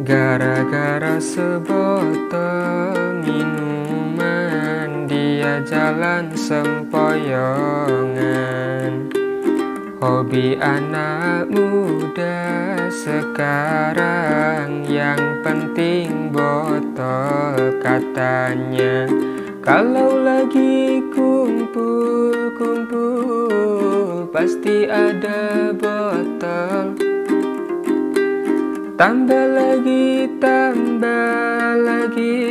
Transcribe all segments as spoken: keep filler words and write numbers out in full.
Gara-gara sebotol minuman, dia jalan sempoyongan. Hobi anak muda sekarang, yang penting botol katanya. Kalau lagi kumpul-kumpul, pasti ada botol. Tambah lagi, tambah lagi,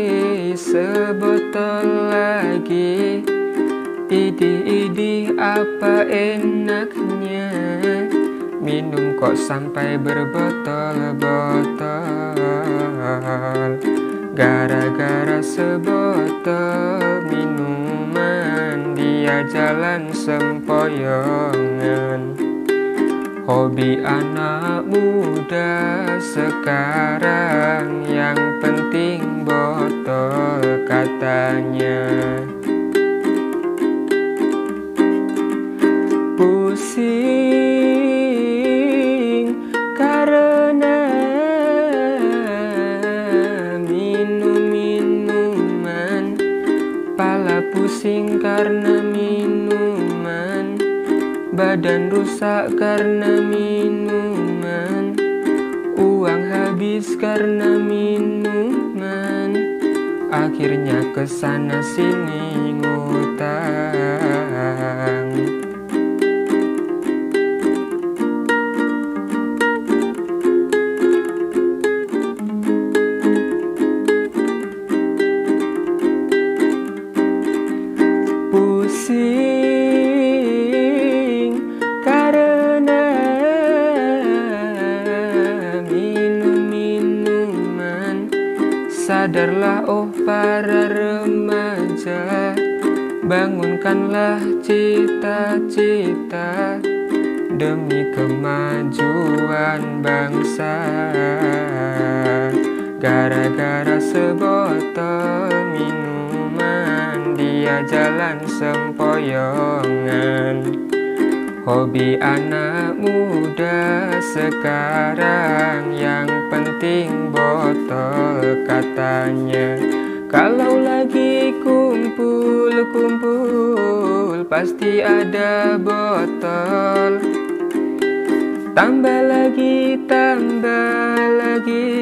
sebotol lagi. Idih-idih apa enaknya, minum kok sampai berbotol-botol. Gara-gara sebotol minuman, dia jalan sempoyongan. Hobi anak muda sekarang, yang penting botol katanya. Pusing karena minum-minuman, pala pusing karena minuman, badan rusak karena minuman, uang habis karena minuman, akhirnya kesana sini ngutang. Pusing karena minum-minuman, sadarlah oh para remaja, bangunkanlah cita-cita demi kemajuan bangsa. Gara-gara sebotol minuman, dia jalan sempoyongan. Hobi anak muda sekarang, yang penting botol katanya. Kalau lagi kumpul-kumpul, pasti ada botol. Tambah lagi, tambah lagi,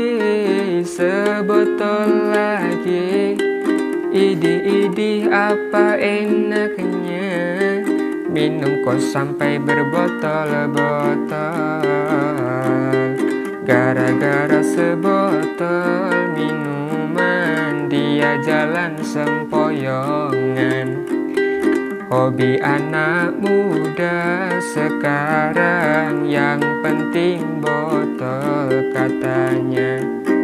sebotol lagi. Idih-idih apa enaknya, minum kok sampai berbotol-botol. Gara-gara sebotol minuman, dia jalan sempoyongan. Hobi anak muda sekarang, yang penting botol katanya.